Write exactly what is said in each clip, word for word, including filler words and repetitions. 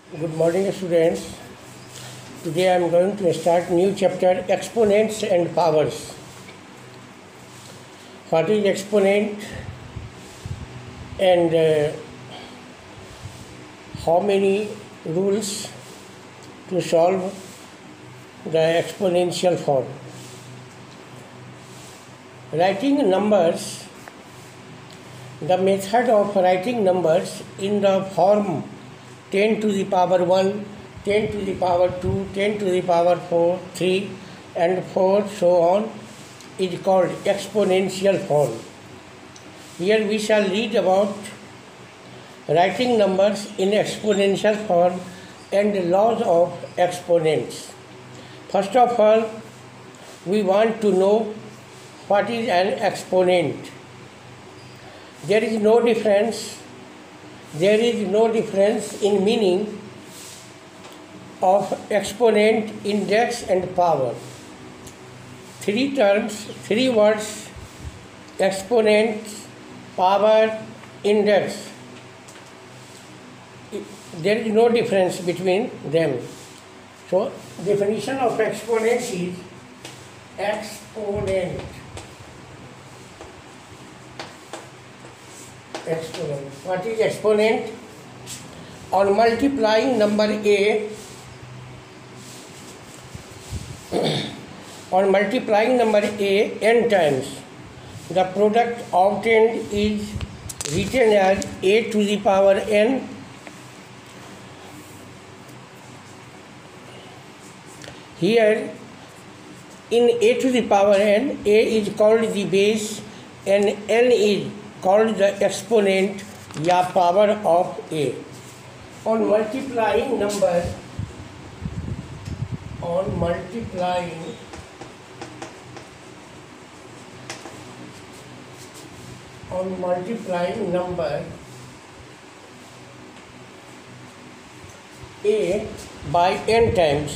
Good morning, students. Today I am going to start new chapter, exponents and powers. What is exponent and uh, how many rules to solve the exponential form? Writing numbers. The method of writing numbers in the form ten to the power one, ten to the power two, ten to the power four, three and four, so on, is called exponential form. Here we shall read about writing numbers in exponential form and laws of exponents. First of all, we want to know what is an exponent. There is no difference There is no difference in meaning of exponent, index and power. Three terms, three words: exponent, power, index. There is no difference between them. So, definition of exponent is exponent. Exponent. What is exponent? On multiplying number a, on multiplying number a n times, the product obtained is written as a to the power n. Here, in a to the power n, a is called the base and n is called the exponent या power of a. On multiplying number, on multiplying on multiplying number a by n times,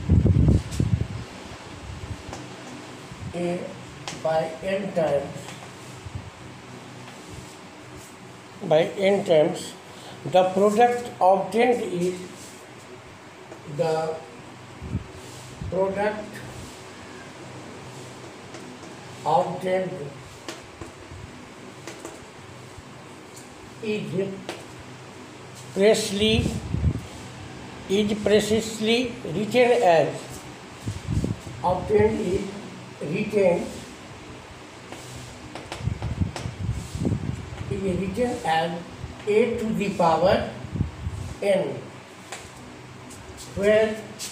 a by n times by n times, the product obtained is the product obtained is precisely is precisely written as obtained is written is written as a to the power n, where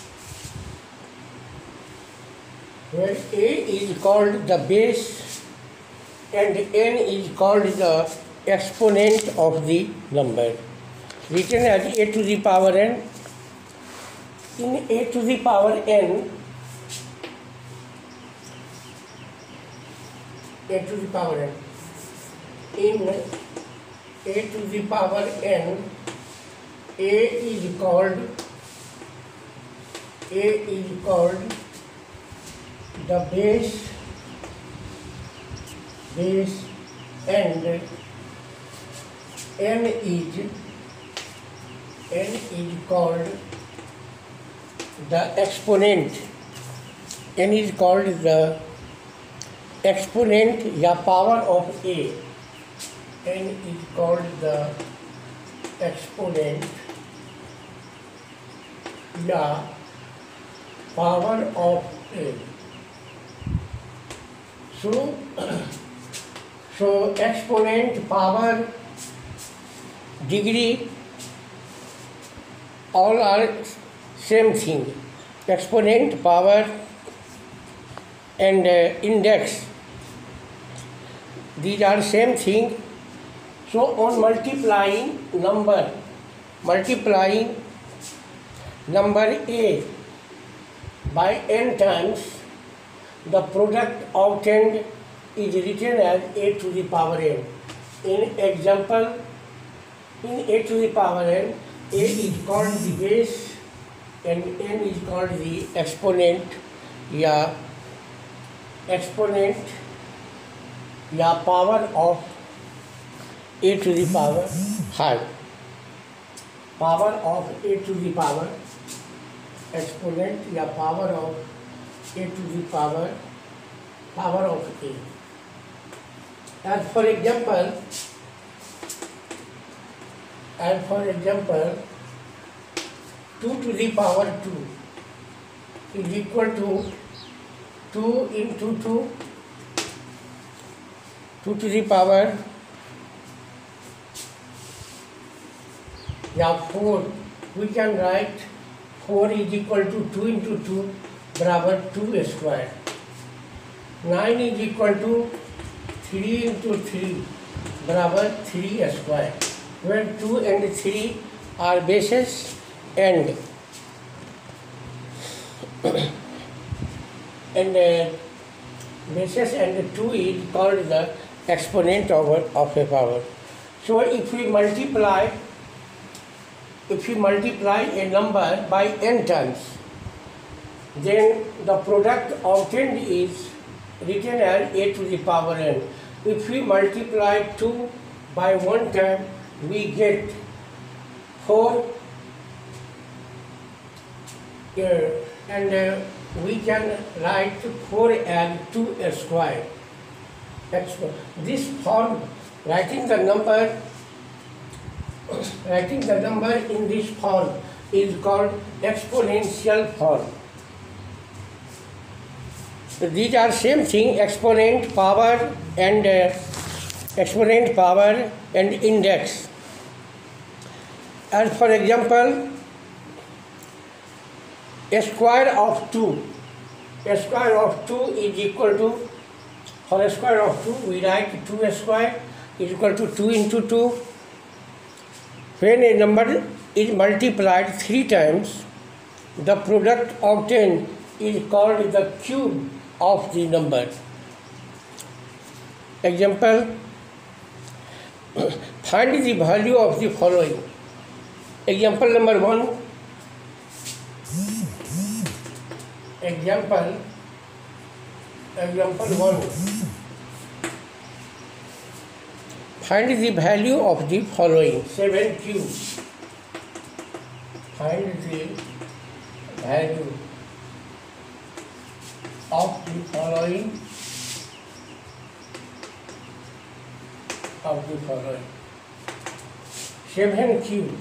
where a is called the base and n is called the exponent of the number. Written as a to the power n. In a to the power n, a to the power n, in a to the power n, a is called a is called the base base and n is n is called the exponent. N is called the exponent या power of a. n is called the exponent या power of a. So, so exponent, power, degree, all are same thing. Exponent, power and uh, index, these are same thing. So on multiplying number, multiplying number a by n times, the product obtained is written as a to the power n. In example, in a to the power n, a is called the base and n is called the exponent या exponent या power of a to the power five. power of a to the power, exponent या power of a to the power, power of a. As for example, as for example, two to the power two is equal to two into two, two to the power या four, we can write four is equal to two into two बराबर two square. nine is equal to three into three बराबर three square. When two and three are bases and and uh, bases and two is called the exponent of, of a power. So if we multiply if we multiply a number by n times, then the product obtained is written as a to the power n. If we multiply two by one time, we get four, uh, and uh, we can write four as two square. This form, writing the number, writing the number in this form is called exponential form. So these are same thing: exponent, power, and uh, exponent, power, and index. As for example, a square of two. A square of two is equal to, for a square of two, we write two square is equal to two into two. When a number is multiplied three times, the product obtained is called the cube of the number. Example, find the value of the following. Example number one. Example, example one. Find the value of the following. seven cube. Find the value of the following of the following. seven cube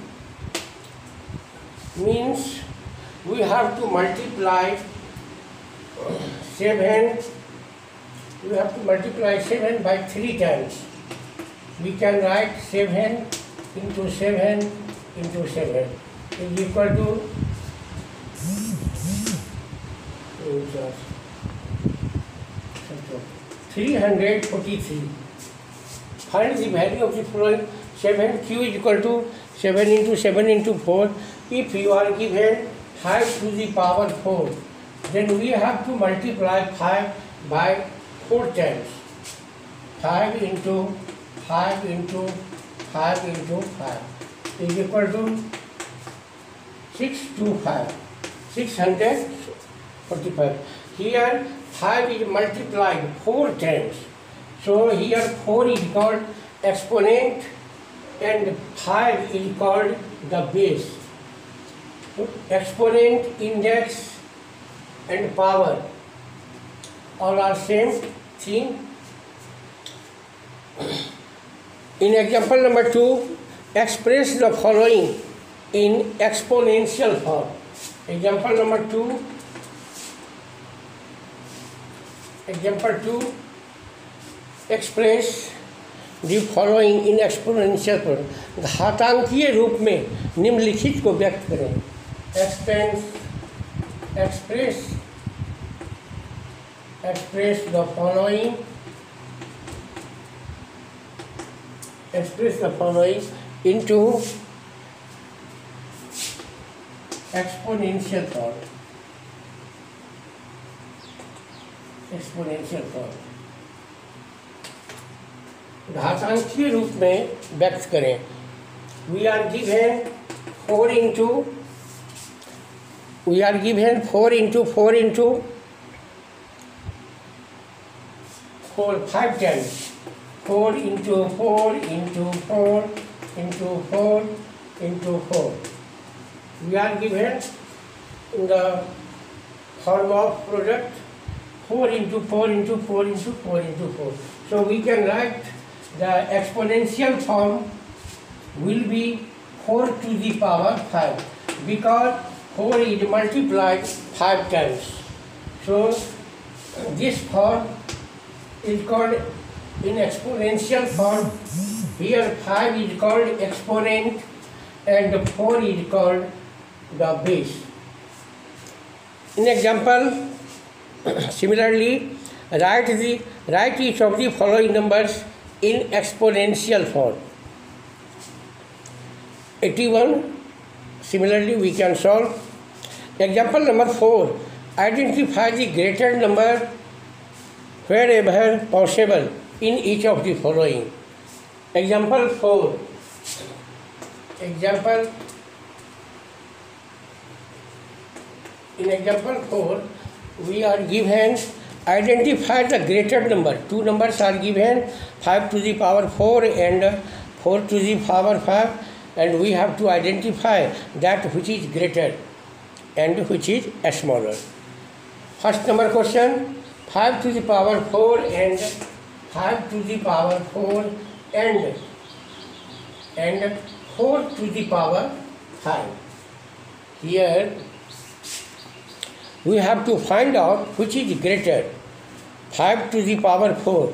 means we have to multiply seven, we have to multiply seven by three times. We can write seven into seven into seven is equal to three hundred forty-three. Find the value of the following. seven q is equal to seven into seven into four. If you are given five to the power four, then we have to multiply five by four times. five into five into five into five is equal to six to five, six hundred forty-five. Here five is multiplied four times. So here four is called exponent and five is called the base. Exponent, index and power all are same thing. In example number two, express the following in exponential form. Example number two, example two, express the following in exponential form. घातांकीय रूप में निम्नलिखित को व्यक्त करें. Expense, express, express the following, express the following into exponential form. Exponential form. घातांकीय रूप में व्यक्त करें. We are given four into we are given four into four into four five times. four into four into four into four into four. We are given in the form of product four into four into four into four into four. So we can write the exponential form will be four to the power five, because four is multiplied five times. So this form is called in exponential form. Here five is called exponent and four is called the base. In example, similarly, write the write each of the following numbers in exponential form. eighty-one. Similarly, we can solve. Example number four. Identify the greater number wherever possible in each of the following. Example four. Example. In example four, we are given identify the greater number. Two numbers are given, five to the power four and four to the power five, and we have to identify that which is greater and which is smaller. First number question, five to the power four and five to the power four and and four to the power five. Here we have to find out which is greater. five to the power four.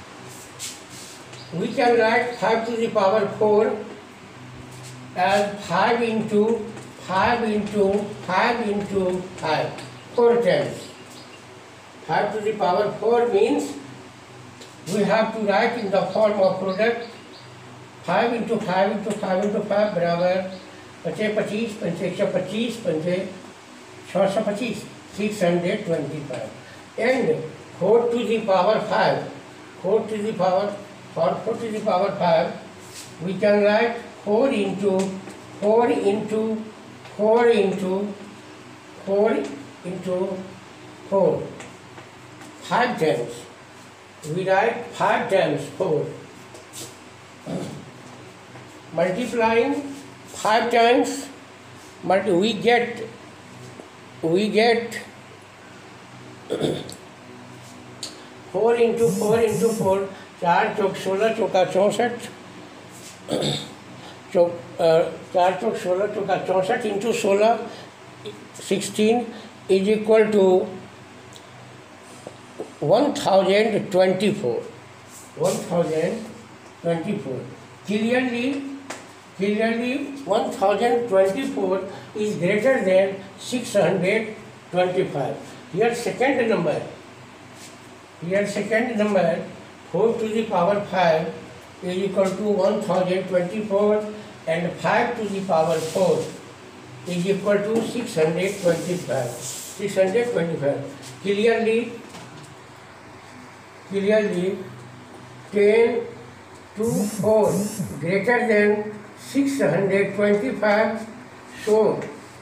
We can write five to the power four as five into five into five into five, four times. five to the power four means we have to write in the form of product five into five into five into five बराबर पचे पच्चीस पंचे एक सौ पच्चीस पंचे छः सौ पच्चीस six hundred twenty-five, and four to the power five, four to the power for four to the power five, we can write four into four into four into four into four, five times. We write five times four. Multiplying five times, but we get we get four into four into four, चार चौक सोलह चौका चौंसठ, चौक चार चौक सोलह चौका चौंसठ into सोलह sixteen is equal to one thousand twenty four, one thousand twenty four. Clearly, clearly one thousand twenty-four is greater than six hundred twenty-five. Here second number, here second number four to the power five is equal to one thousand twenty-four, and five to the power four is equal to six hundred twenty-five. six hundred twenty-five. Clearly, clearly ten to four greater than six hundred twenty-five, so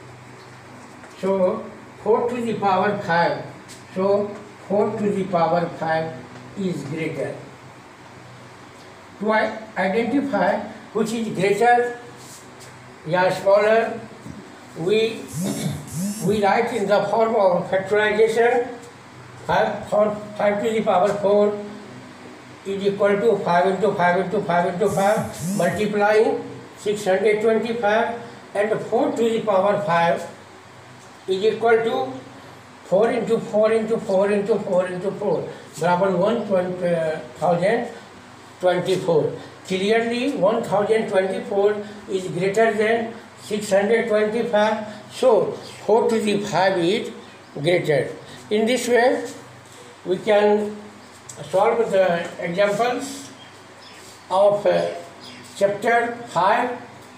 so four to the power five, so four to the power five is greater. To identify which is greater or smaller, we we write in the form of factorization. five, five to the power four is equal to five into five into five into five, multiplying six hundred twenty-five, and four to the power five is equal to four into four into four into four into four, बराबर one thousand twenty-four. Clearly one thousand twenty-four is greater than six hundred twenty-five, so four to the five is greater. In this way, we can solve the examples of uh, chapter five,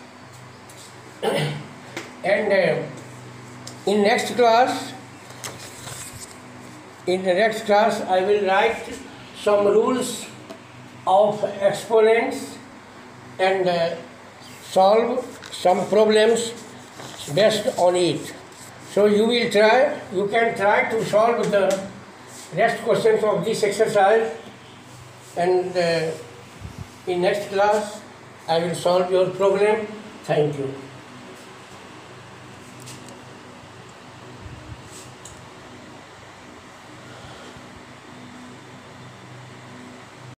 and uh, in next class in the next class I will write some rules of exponents and uh, solve some problems based on it. So you will try, you can try to solve the rest questions of this exercise, and uh, in next class I will solve your problem Thank you.